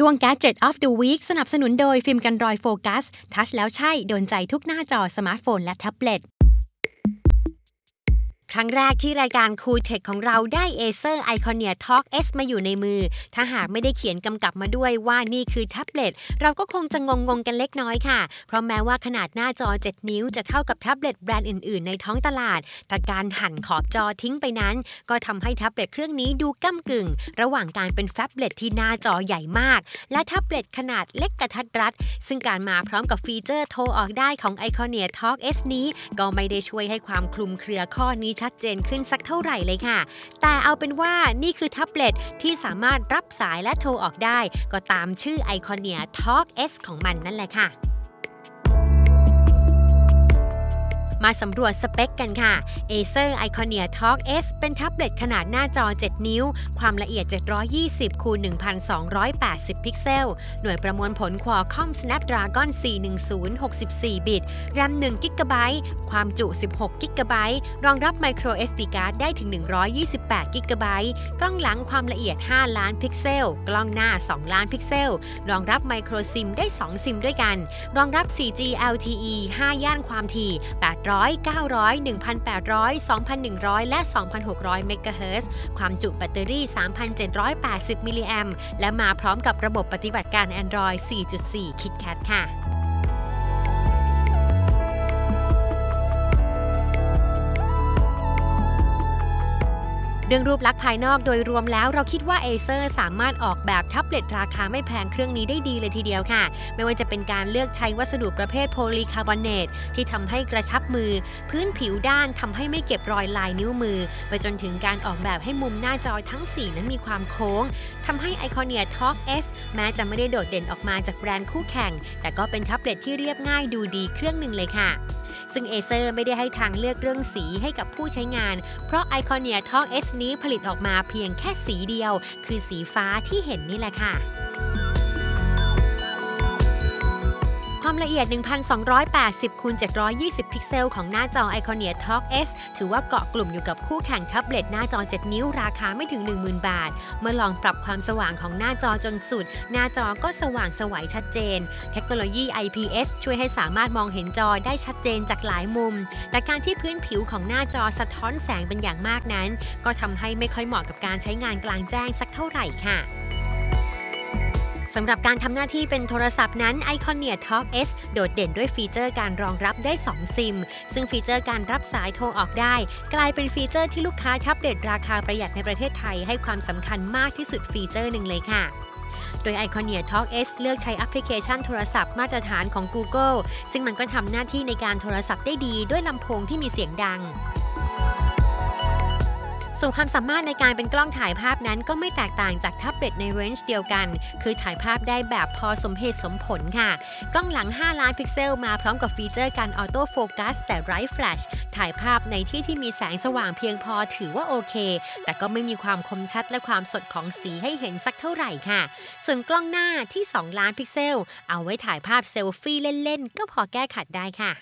ช่วง Gadget of the Week สนับสนุนโดยฟิล์มกันรอยโฟกัสทัชแล้วใช่โดนใจทุกหน้าจอสมาร์ทโฟนและแท็บเล็ตครั้งแรกที่รายการ Cool Tech ของเราได้ Acer Iconia Talk S มาอยู่ในมือถ้าหากไม่ได้เขียนกำกับมาด้วยว่านี่คือแท็บเล็ตเราก็คงจะงงกันเล็กน้อยค่ะเพราะแม้ว่าขนาดหน้าจอ7นิ้วจะเท่ากับแท็บเล็ตแบรนด์อื่นๆในท้องตลาดแต่การหั่นขอบจอทิ้งไปนั้นก็ทำให้แท็บเล็ตเครื่องนี้ดูก้ำกึ่งระหว่างการเป็นแท็บเล็ตที่หน้าจอใหญ่มากและแท็บเล็ตขนาดเล็กกระทัดรัดซึ่งการมาพร้อมกับฟีเจอร์โทรออกได้ของ Iconia Talk S นี้ก็ไม่ได้ช่วยให้ความคลุมเครือข้อนี้ชัดเจนขึ้นสักเท่าไหร่เลยค่ะแต่เอาเป็นว่านี่คือแท็บเล็ตที่สามารถรับสายและโทรออกได้ก็ตามชื่อ Iconia Talk S ของมันนั่นแหละค่ะมาสำรวจสเปคกันค่ะ Acer Iconia Talk S เป็นแท็บเล็ตขนาดหน้าจอ7นิ้วความละเอียด720 คูณ 1280 พิกเซลหน่วยประมวลผล Qualcomm Snapdragon 410 64 บิต RAM 1 GB ความจุ 16 GB รองรับ Micro SD Card ได้ถึง 128 GB กล้องหลังความละเอียด 5 ล้านพิกเซลกล้องหน้า 2 ล้านพิกเซลรองรับ Micro SIM ได้ 2 ซิมด้วยกันรองรับ 4G LTE 5 ย่านความถี่800 900 1,800 2,100 และ 2,600 เมกะเฮิรตซ์ความจุแบตเตอรี่ 3,780 มิลลิแอมป์และมาพร้อมกับระบบปฏิบัติการ Android 4.4 KitKat ค่ะเรื่องรูปลักษณ์ภายนอกโดยรวมแล้วเราคิดว่า Acer สามารถออกแบบแท็บเล็ตราคาไม่แพงเครื่องนี้ได้ดีเลยทีเดียวค่ะไม่ว่าจะเป็นการเลือกใช้วัสดุประเภทโพลีคาร์บอเนตที่ทำให้กระชับมือพื้นผิวด้านทำให้ไม่เก็บรอยลายนิ้วมือไปจนถึงการออกแบบให้มุมหน้าจอทั้ง4นั้นมีความโค้งทำให้ Iconia Talk S แม้จะไม่ได้โดดเด่นออกมาจากแบรนด์คู่แข่งแต่ก็เป็นแท็บเล็ตที่เรียบง่ายดูดีเครื่องหนึ่งเลยค่ะซึ่ง Acer ไม่ได้ให้ทางเลือกเรื่องสีให้กับผู้ใช้งานเพราะ Iconia Talk S นี้ผลิตออกมาเพียงแค่สีเดียวคือสีฟ้าที่เห็นนี่แหละค่ะความละเอียด 1,280 คูณ 720 พิกเซลของหน้าจอ Iconia Talk S ถือว่าเกาะกลุ่มอยู่กับคู่แข่งแท็บเล็ตหน้าจอ 7 นิ้วราคาไม่ถึง 10,000 บาทเมื่อลองปรับความสว่างของหน้าจอจนสุดหน้าจอก็สว่างไสวชัดเจนเทคโนโลยี IPS ช่วยให้สามารถมองเห็นจอได้ชัดเจนจากหลายมุมแต่การที่พื้นผิวของหน้าจอสะท้อนแสงเป็นอย่างมากนั้นก็ทำให้ไม่ค่อยเหมาะกับการใช้งานกลางแจ้งสักเท่าไหร่ค่ะสำหรับการทำหน้าที่เป็นโทรศัพท์นั้น Iconia Talk S โดดเด่นด้วยฟีเจอร์การรองรับได้2ซิมซึ่งฟีเจอร์การรับสายโทรออกได้กลายเป็นฟีเจอร์ที่ลูกค้าแท็บเล็ตราคาประหยัดในประเทศไทยให้ความสำคัญมากที่สุดฟีเจอร์หนึ่งเลยค่ะโดย Iconia Talk S เลือกใช้แอปพลิเคชันโทรศัพท์มาตรฐานของ Google ซึ่งมันก็ทำหน้าที่ในการโทรศัพท์ได้ดีด้วยลำโพงที่มีเสียงดังส่วนความสามารถในการเป็นกล้องถ่ายภาพนั้นก็ไม่แตกต่างจากแท็บเล็ตในเรนจ์เดียวกันคือถ่ายภาพได้แบบพอสมเหตุสมผลค่ะกล้องหลัง 5 ล้านพิกเซลมาพร้อมกับฟีเจอร์การออโต้โฟกัสแต่ไร้แฟลชถ่ายภาพในที่ที่มีแสงสว่างเพียงพอถือว่าโอเคแต่ก็ไม่มีความคมชัดและความสดของสีให้เห็นสักเท่าไหร่ค่ะส่วนกล้องหน้าที่ 2 ล้านพิกเซลเอาไว้ถ่ายภาพเซลฟี่เล่นๆก็พอแก้ขัดได้ค่ะ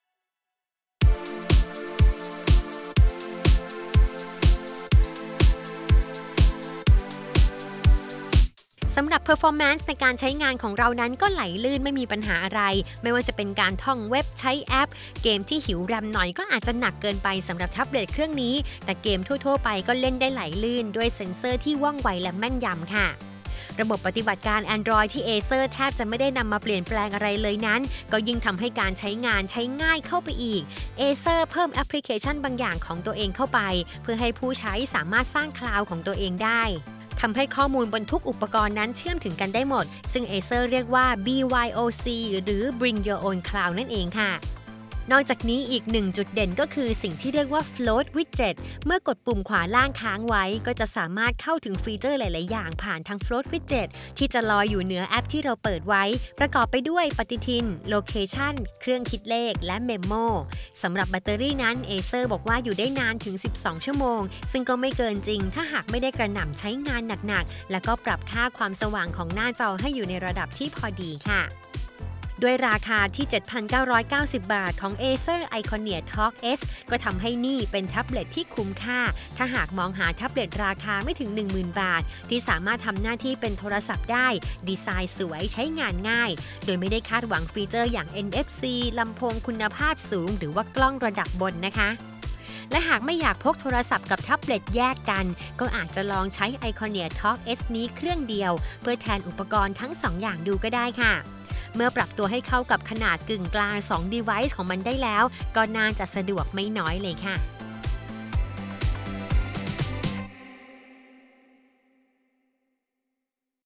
สำหรับ performance ในการใช้งานของเรานั้นก็ไหลลื่นไม่มีปัญหาอะไรไม่ว่าจะเป็นการท่องเว็บใช้แอปเกมที่หิวแรมหน่อยก็อาจจะหนักเกินไปสำหรับแท็บเล็ตเครื่องนี้แต่เกมทั่วๆไปก็เล่นได้ไหลลื่นด้วยเซ็นเซอร์ที่ว่องไวและแม่นยำค่ะระบบปฏิบัติการ Android ที่ Acer แทบจะไม่ได้นำมาเปลี่ยนแปลงอะไรเลยนั้นก็ยิ่งทำให้การใช้งานใช้ง่ายเข้าไปอีก Acer เพิ่มแอปพลิเคชันบางอย่างของตัวเองเข้าไปเพื่อให้ผู้ใช้สามารถสร้างคลาวด์ของตัวเองได้ทำให้ข้อมูลบนทุกอุปกรณ์นั้นเชื่อมถึงกันได้หมดซึ่ง Acer เรียกว่า BYOC หรือ Bring Your Own Cloud นั่นเองค่ะ นอกจากนี้อีกหนึ่งจุดเด่นก็คือสิ่งที่เรียกว่า Float Widget เมื่อกดปุ่มขวาล่างค้างไว้ก็จะสามารถเข้าถึงฟีเจอร์หลายๆอย่างผ่านทาง Float Widget ที่จะลอยอยู่เหนือแอปที่เราเปิดไว้ประกอบไปด้วยปฏิทิน Location เครื่องคิดเลขและ Memo สำหรับแบตเตอรี่นั้น Acer บอกว่าอยู่ได้นานถึง12ชั่วโมงซึ่งก็ไม่เกินจริงถ้าหากไม่ได้กระหน่ำใช้งานหนักๆแล้วก็ปรับค่าความสว่างของหน้าจอให้อยู่ในระดับที่พอดีค่ะด้วยราคาที่ 7,990 บาทของ Acer Iconia Talk S ก็ทำให้นี่เป็นแท็บเล็ตที่คุ้มค่าถ้าหากมองหาแท็บเล็ตราคาไม่ถึง 10,000 บาทที่สามารถทำหน้าที่เป็นโทรศัพท์ได้ดีไซน์สวยใช้งานง่ายโดยไม่ได้คาดหวังฟีเจอร์อย่าง NFC ลำโพงคุณภาพสูงหรือว่ากล้องระดับบนนะคะและหากไม่อยากพกโทรศัพท์กับแท็บเล็ตแยกกันก็อาจจะลองใช้ Iconia Talk S นี้เครื่องเดียวเพื่อแทนอุปกรณ์ทั้ง2 อย่างดูก็ได้ค่ะเมื่อปรับตัวให้เข้ากับขนาดกึ่งกลาง2 device ของมันได้แล้วก็น่าจะสะดวกไม่น้อยเลยค่ะ